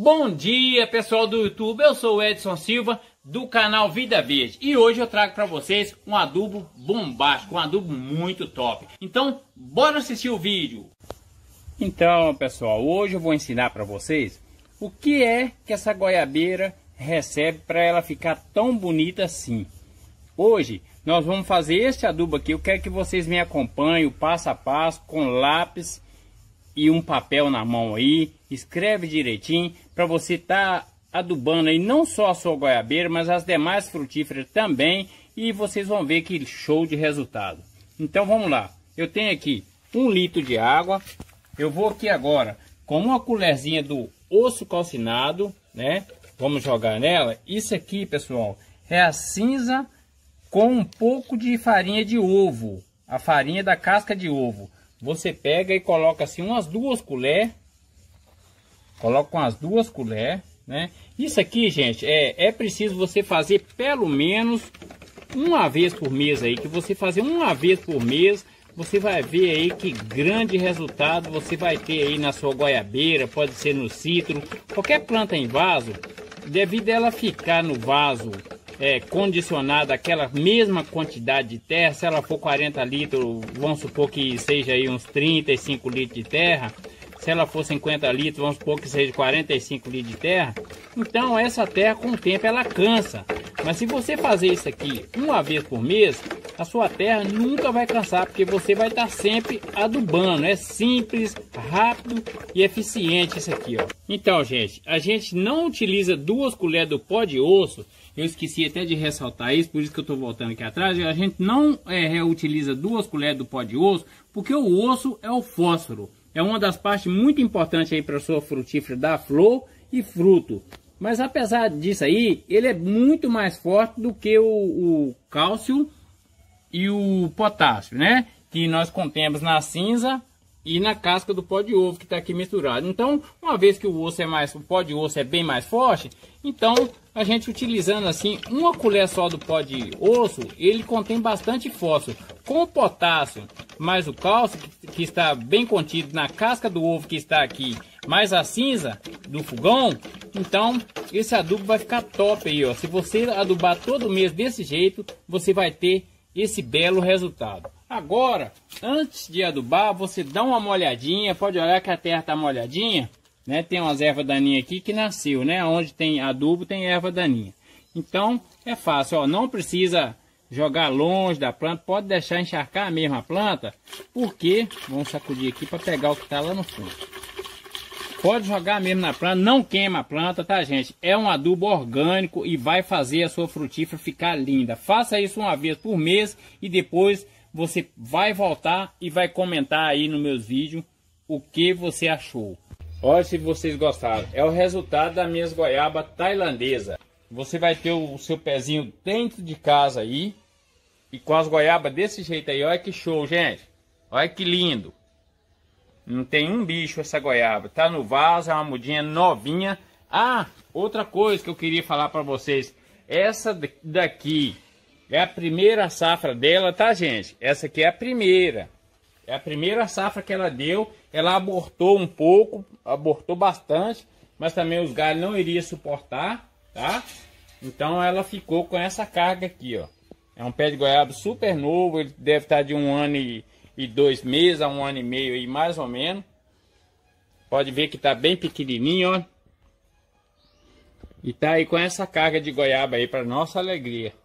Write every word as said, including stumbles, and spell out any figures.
Bom dia, pessoal do YouTube, eu sou o Edson Silva do canal Vida Verde e hoje eu trago para vocês um adubo bombástico, um adubo muito top. Então, bora assistir o vídeo. Então, pessoal, hoje eu vou ensinar para vocês o que é que essa goiabeira recebe para ela ficar tão bonita assim. Hoje nós vamos fazer este adubo aqui. Eu quero que vocês me acompanhem o passo a passo com lápis e um papel na mão aí. Escreve direitinho para você estar tá adubando aí não só a sua goiabeira, mas as demais frutíferas também, e vocês vão ver que show de resultado. Então vamos lá. Eu tenho aqui um litro de água. Eu vou aqui agora com uma colherzinha do osso calcinado, né? Vamos jogar nela. Isso aqui, pessoal, é a cinza com um pouco de farinha de ovo, a farinha da casca de ovo. Você pega e coloca assim umas duas colheres, coloca com as duas colheres, né? Isso aqui, gente, é, é preciso você fazer pelo menos uma vez por mês aí, que você fazer uma vez por mês, você vai ver aí que grande resultado você vai ter aí na sua goiabeira, pode ser no citro, qualquer planta em vaso, devido a ela ficar no vaso é, condicionada aquela mesma quantidade de terra. Se ela for quarenta litros, vamos supor que seja aí uns trinta e cinco litros de terra. Se ela for cinquenta litros, vamos supor que seja quarenta e cinco litros de terra. Então essa terra com o tempo ela cansa. Mas se você fazer isso aqui uma vez por mês, a sua terra nunca vai cansar, porque você vai estar sempre adubando. É simples, rápido e eficiente isso aqui, ó. Então, gente, a gente não utiliza duas colheres do pó de osso. Eu esqueci até de ressaltar isso, por isso que eu estou voltando aqui atrás. A gente não é, reutiliza duas colheres do pó de osso, porque o osso é o fósforo. É uma das partes muito importantes aí para a sua frutífera dar flor e fruto. Mas apesar disso aí, ele é muito mais forte do que o, o cálcio e o potássio, né? Que nós contemos na cinza e na casca do pó de ovo que está aqui misturado. Então, uma vez que o osso é mais, o pó de osso é bem mais forte, então a gente utilizando assim uma colher só do pó de osso, ele contém bastante fósforo. Com o potássio mais o cálcio que, que está bem contido na casca do ovo que está aqui, mais a cinza do fogão, então esse adubo vai ficar top aí, ó. Se você adubar todo mês desse jeito, você vai ter esse belo resultado. Agora, antes de adubar, você dá uma molhadinha. Pode olhar que a terra está molhadinha, né? Tem umas ervas daninhas aqui que nasceu, né? Onde tem adubo tem erva daninha. Então é fácil, ó. Não precisa jogar longe da planta, pode deixar encharcar mesmo a planta, porque vamos sacudir aqui para pegar o que está lá no fundo. Pode jogar mesmo na planta, não queima a planta, tá, gente? É um adubo orgânico e vai fazer a sua frutífera ficar linda. Faça isso uma vez por mês e depois você vai voltar e vai comentar aí nos meus vídeos o que você achou. Olha se vocês gostaram. É o resultado das minhas goiabas tailandesa. Você vai ter o seu pezinho dentro de casa aí e com as goiabas desse jeito aí. Olha que show, gente. Olha que lindo. Não tem um bicho essa goiaba. Tá no vaso, é uma mudinha novinha. Ah, outra coisa que eu queria falar para vocês. Essa daqui é a primeira safra dela, tá, gente? Essa aqui é a primeira. É a primeira safra que ela deu. Ela abortou um pouco, abortou bastante, mas também os galhos não iriam suportar, tá? Então ela ficou com essa carga aqui, ó. É um pé de goiaba super novo. Ele deve estar de um ano e... e dois meses a um ano e meio aí, mais ou menos. Pode ver que tá bem pequenininho, ó. E tá aí com essa carga de goiaba aí para nossa alegria.